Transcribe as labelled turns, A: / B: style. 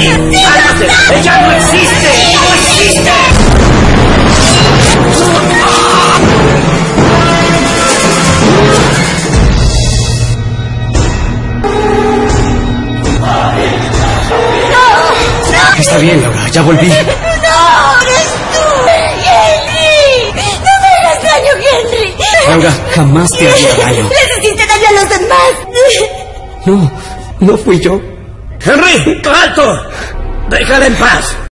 A: Henry! ¡Cálmate! ¡Ella no existe! ¡No existe!
B: Está bien, Laura, ya volví.
C: ¡No! ¡Eres tú! ¡Henry! ¡No me hagas daño, Henry!
B: Laura, jamás te haría daño.
C: ¡Les hiciste daño a los demás!
B: No fui yo.
A: ¡Henry! ¡Alto! ¡Déjala en paz!